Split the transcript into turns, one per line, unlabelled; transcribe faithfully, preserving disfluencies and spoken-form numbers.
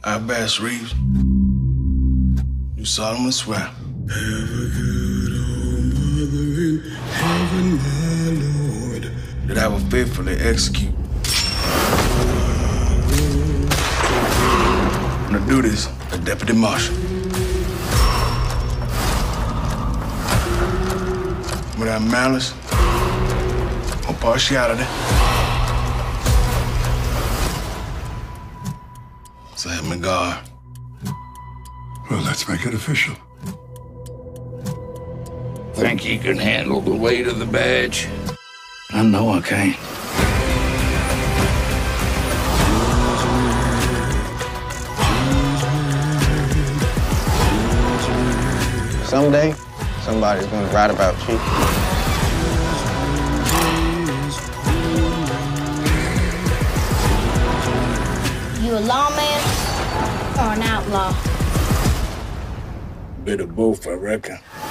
I, Bass Reeves, do solemnly swear. Have a good old mother in heaven, my Lord, that I will faithfully execute the duties of Deputy Marshal without malice or partiality. So help me God.
Well, let's make it official.
Think he can handle the weight of the badge?
I know I can't.
Someday, somebody's gonna write about you.
You a lawman or an outlaw?
Bit of both, I reckon.